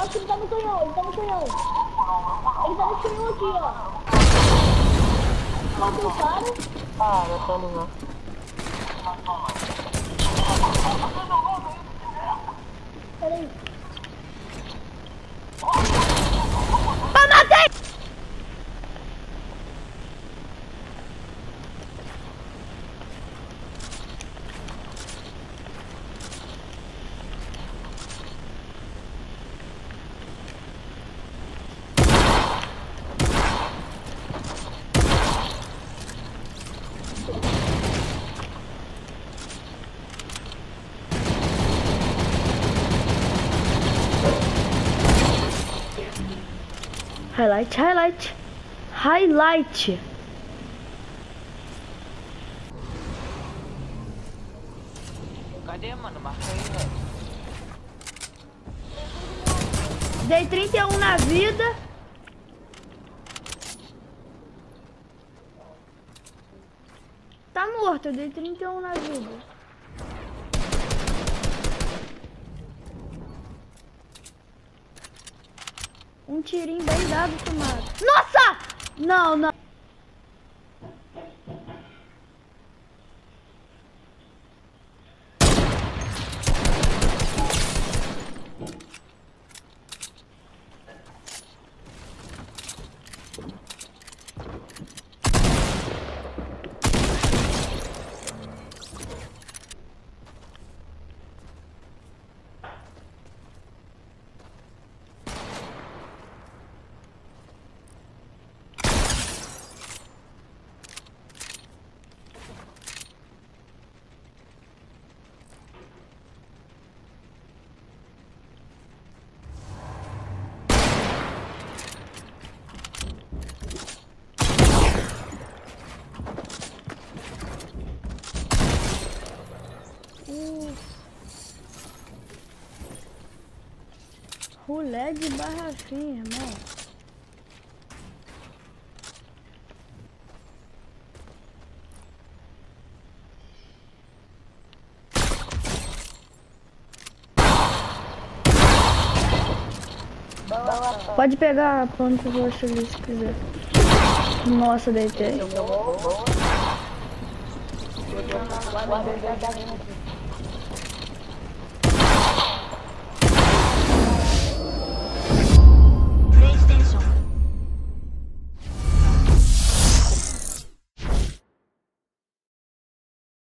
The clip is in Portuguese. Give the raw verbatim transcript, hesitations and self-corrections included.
acho que ele tá no canhão, ele tá no canhão. Ele tá nesse canhão aqui, ó. Matou o cara. Ah, eu tô ali, não. Pera aí. Ah, matei! Highlight, highlight, highlight. Cadê, mano? Marca aí, velho. Dei trinta e um na vida. Tá morto, eu dei trinta e um na vida. Um tirinho bem dado, tomado. Nossa! Não, não. Rulé de barra fim, irmão. Pode pegar a ponta do rosto ali se quiser. Nossa, deitei. Eu vou, vou.